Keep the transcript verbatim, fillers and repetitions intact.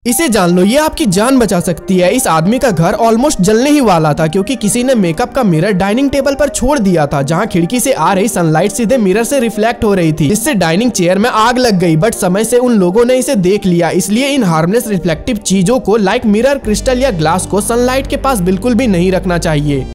इसे जान लो, ये आपकी जान बचा सकती है। इस आदमी का घर ऑलमोस्ट जलने ही वाला था क्योंकि किसी ने मेकअप का मिरर डाइनिंग टेबल पर छोड़ दिया था, जहां खिड़की से आ रही सनलाइट सीधे मिरर से रिफ्लेक्ट हो रही थी, जिससे डाइनिंग चेयर में आग लग गई। बट समय से उन लोगों ने इसे देख लिया, इसलिए इन हार्मलेस रिफ्लेक्टिव चीजों को लाइक मिरर, क्रिस्टल या ग्लास को सनलाइट के पास बिल्कुल भी नहीं रखना चाहिए।